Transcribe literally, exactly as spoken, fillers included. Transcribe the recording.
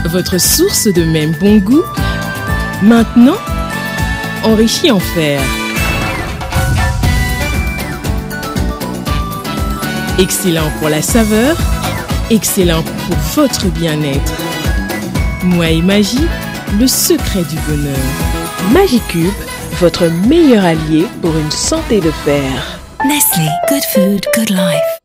votre source de même bon goût, maintenant enrichie en fer. Excellent pour la saveur, excellent pour votre bien-être. Moi et Magie, le secret du bonheur. Magicube, votre meilleur allié pour une santé de fer. Nestlé, good food, good life.